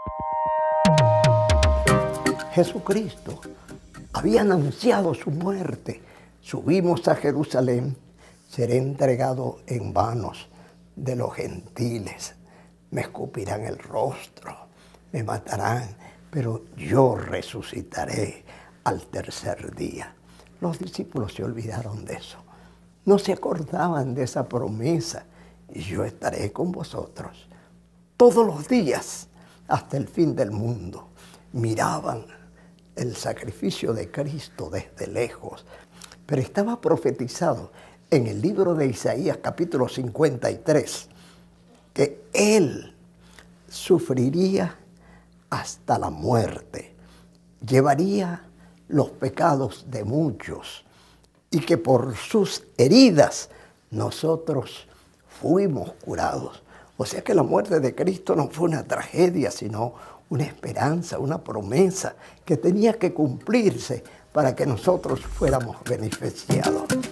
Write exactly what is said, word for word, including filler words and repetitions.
Jesucristo había anunciado su muerte. Subimos a Jerusalén, seré entregado en manos de los gentiles. Me escupirán el rostro, me matarán, pero yo resucitaré al tercer día. Los discípulos se olvidaron de eso. No se acordaban de esa promesa. Y yo estaré con vosotros todos los días hasta el fin del mundo. Miraban el sacrificio de Cristo desde lejos, pero estaba profetizado en el libro de Isaías capítulo cincuenta y tres que Él sufriría hasta la muerte, llevaría los pecados de muchos y que por sus heridas nosotros fuimos curados. O sea que la muerte de Cristo no fue una tragedia, sino una esperanza, una promesa que tenía que cumplirse para que nosotros fuéramos beneficiados.